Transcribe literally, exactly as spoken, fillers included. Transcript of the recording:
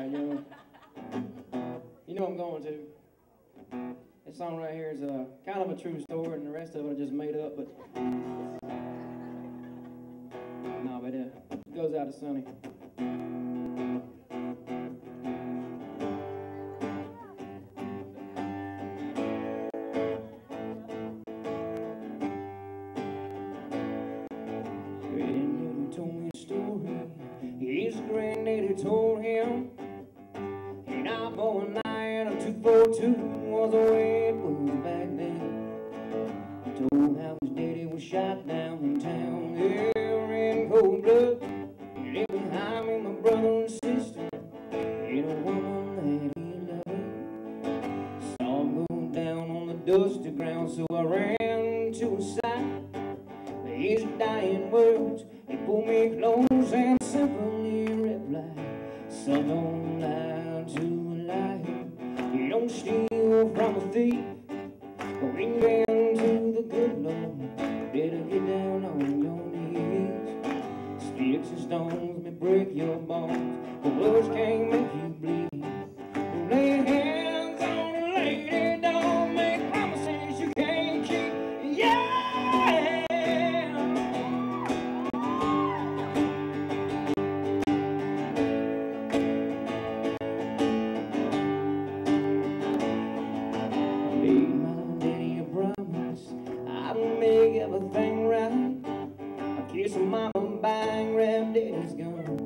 Alright, you know, you know I'm going to. This song right here is uh, kind of a true story, and the rest of it I just made up, but... No, but uh, it goes out to Sonny. Granddaddy told me a story. His granddaddy told him, and I bought a nine, a two forty-two was the way it was back then. He told how his daddy was shot down in town there in cold blood. He lived behind me, my brother and sister, and a woman that he loved. Saw him go down on the dusty ground, so I ran to his side. His dying words, they pulled me close and simply replied, son, don't lie to a liar. You don't steal from a thief. Going down to the good Lord, better get down on your knees. Sticks and stones may break your bones, but words can't make you bleed. Lay hands on a lady, don't make promises you can't keep. Yeah! I'd make everything right. I kiss her mama, bang, grab daddy's gun.